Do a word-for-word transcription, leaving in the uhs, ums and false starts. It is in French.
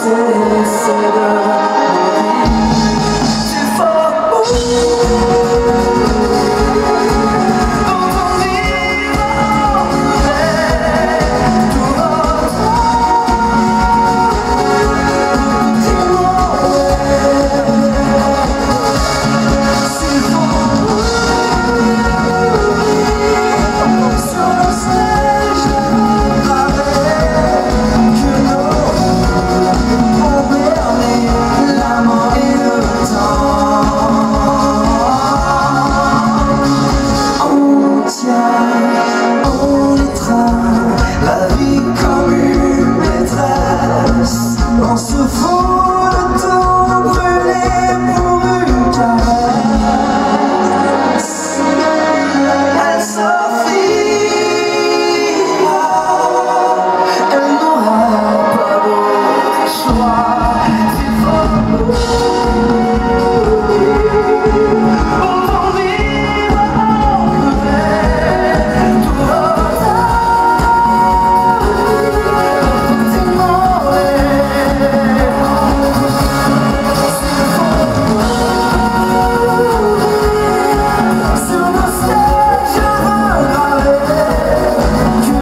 cesser de c'est fort dans ton vivant tout votre c'est fort sur le ciel je m'arrête que l'eau ont permis la mort et le temps. On tient, on étreint la vie comme une maîtresse. On se